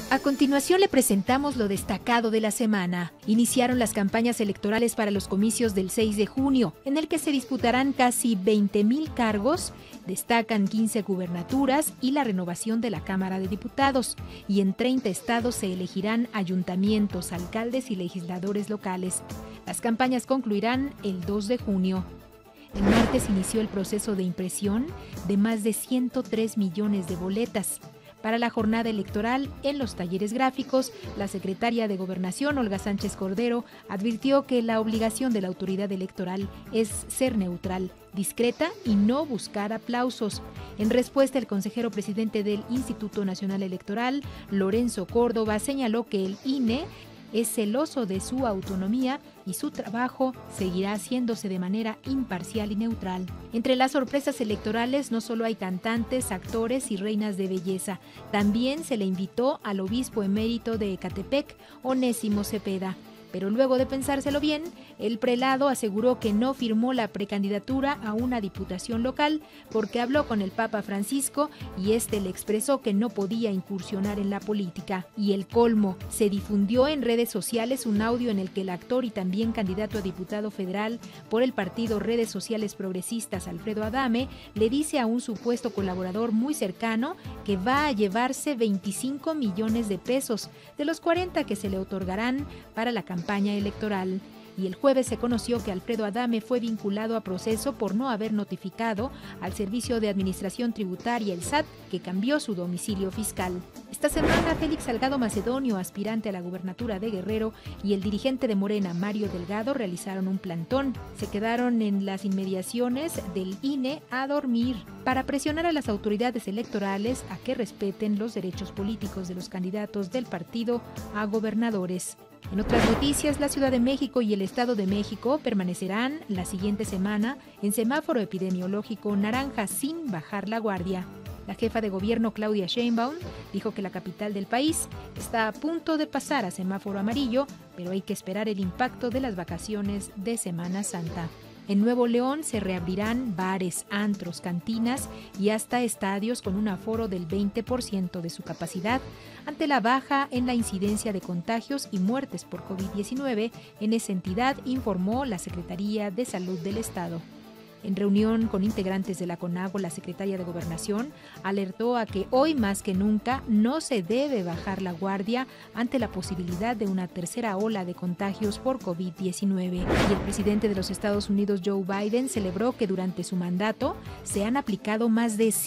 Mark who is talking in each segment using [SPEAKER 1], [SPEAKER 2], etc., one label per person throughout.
[SPEAKER 1] A continuación le presentamos lo destacado de la semana. Iniciaron las campañas electorales para los comicios del 6 de junio, en el que se disputarán casi 20,000 cargos, destacan 15 gubernaturas y la renovación de la Cámara de Diputados, y en 30 estados se elegirán ayuntamientos, alcaldes y legisladores locales. Las campañas concluirán el 2 de junio. El martes inició el proceso de impresión de más de 103 millones de boletas. Para la jornada electoral, en los talleres gráficos, la secretaria de Gobernación, Olga Sánchez Cordero, advirtió que la obligación de la autoridad electoral es ser neutral, discreta y no buscar aplausos. En respuesta, el consejero presidente del Instituto Nacional Electoral, Lorenzo Córdoba, señaló que el INE es celoso de su autonomía y su trabajo seguirá haciéndose de manera imparcial y neutral. Entre las sorpresas electorales no solo hay cantantes, actores y reinas de belleza, también se le invitó al obispo emérito de Ecatepec, Onésimo Cepeda. Pero luego de pensárselo bien, el prelado aseguró que no firmó la precandidatura a una diputación local porque habló con el Papa Francisco y este le expresó que no podía incursionar en la política. Y el colmo, se difundió en redes sociales un audio en el que el actor y también candidato a diputado federal por el partido Redes Sociales Progresistas, Alfredo Adame, le dice a un supuesto colaborador muy cercano que va a llevarse 25 millones de pesos, de los 40 que se le otorgarán para la campaña electoral. Y el jueves se conoció que Alfredo Adame fue vinculado a proceso por no haber notificado al Servicio de Administración Tributaria, el SAT, que cambió su domicilio fiscal. Esta semana, Félix Salgado Macedonio, aspirante a la gubernatura de Guerrero, y el dirigente de Morena, Mario Delgado, realizaron un plantón. Se quedaron en las inmediaciones del INE a dormir para presionar a las autoridades electorales a que respeten los derechos políticos de los candidatos del partido a gobernadores. En otras noticias, la Ciudad de México y el Estado de México permanecerán la siguiente semana en semáforo epidemiológico naranja sin bajar la guardia. La jefa de gobierno, Claudia Sheinbaum, dijo que la capital del país está a punto de pasar a semáforo amarillo, pero hay que esperar el impacto de las vacaciones de Semana Santa. En Nuevo León se reabrirán bares, antros, cantinas y hasta estadios con un aforo del 20% de su capacidad ante la baja en la incidencia de contagios y muertes por COVID-19 en esa entidad, informó la Secretaría de Salud del Estado. En reunión con integrantes de la CONAGO, la secretaria de Gobernación alertó a que hoy más que nunca no se debe bajar la guardia ante la posibilidad de una tercera ola de contagios por COVID-19. Y el presidente de los Estados Unidos, Joe Biden, celebró que durante su mandato se han aplicado más de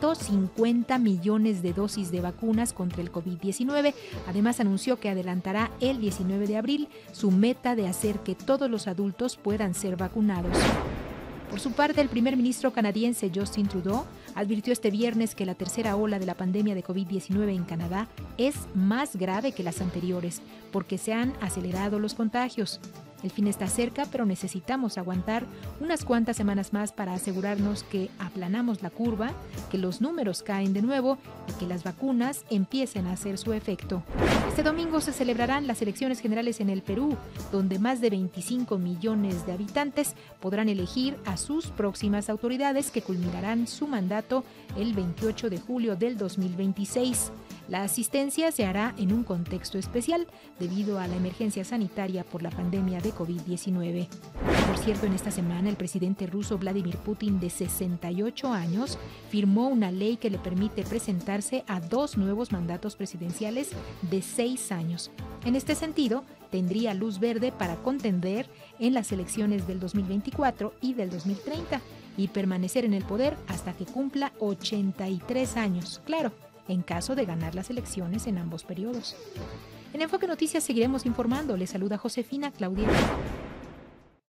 [SPEAKER 1] 150 millones de dosis de vacunas contra el COVID-19. Además, anunció que adelantará el 19 de abril su meta de hacer que todos los adultos puedan ser vacunados. Por su parte, el primer ministro canadiense Justin Trudeau advirtió este viernes que la tercera ola de la pandemia de COVID-19 en Canadá es más grave que las anteriores porque se han acelerado los contagios. El fin está cerca, pero necesitamos aguantar unas cuantas semanas más para asegurarnos que aplanamos la curva, que los números caen de nuevo y que las vacunas empiecen a hacer su efecto. Este domingo se celebrarán las elecciones generales en el Perú, donde más de 25 millones de habitantes podrán elegir a sus próximas autoridades que culminarán su mandato el 28 de julio del 2026. La asistencia se hará en un contexto especial debido a la emergencia sanitaria por la pandemia de COVID-19. Por cierto, en esta semana el presidente ruso Vladimir Putin, de 68 años, firmó una ley que le permite presentarse a 2 nuevos mandatos presidenciales de 6 años. En este sentido, tendría luz verde para contender en las elecciones del 2024 y del 2030 y permanecer en el poder hasta que cumpla 83 años. Claro, en caso de ganar las elecciones en ambos periodos. En Enfoque Noticias seguiremos informando. Les saluda Josefina Claudia.